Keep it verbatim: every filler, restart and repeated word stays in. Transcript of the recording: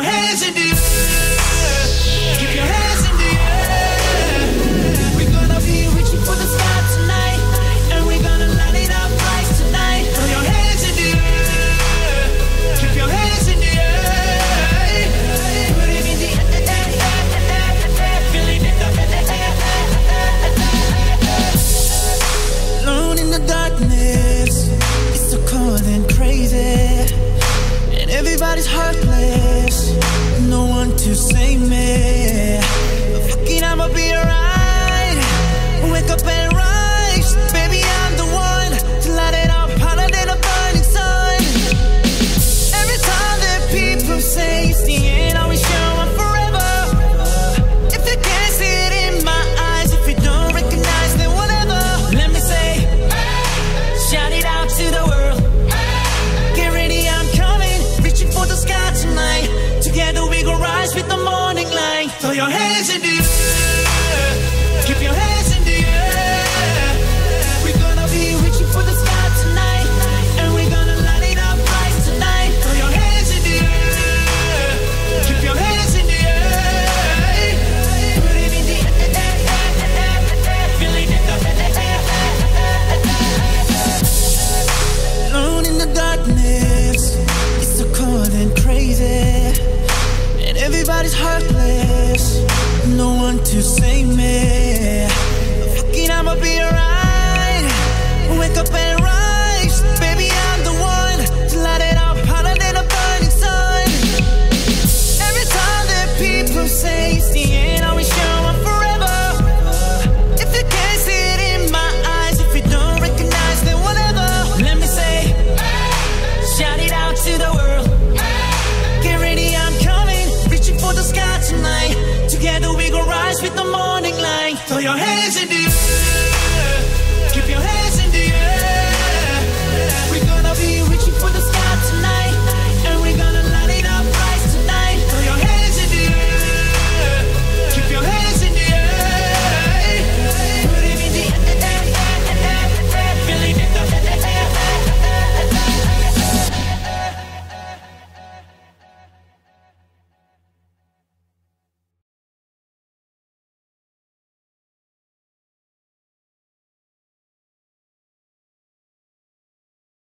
hands in the air. Keep your hands in the air. We're gonna be reaching for the sky tonight, and we're gonna light it up right tonight. Throw your hands in the air. Keep your hands in the air. Put it in the air. Feel it in the air. Alone in the darkness, it's so cold and crazy, and everybody's heartless. No one to save me. But fucking I'ma be alright. Wake up and rise, baby, I'm the one to light it up hotter than a burning sun. Every time that people say it's the end, I always show up forever. If you can't see it in my eyes, if you don't recognize, then whatever. Let me say, shout it out to the world. Get ready, I'm coming, reaching for the sky tonight. Together we gon' rise with the morning light. Throw your hands in the air. Keep your hands in the air. We're gonna be reaching for the sky tonight, and we're gonna light it up right tonight. Throw your hands in the air. Keep your hands in the air. Put it in the air. Feel it in the air. Alone in the darkness, it's so cold and crazy, and everybody's heartless. No one to save me. But fucking I'ma be alright. Wake up and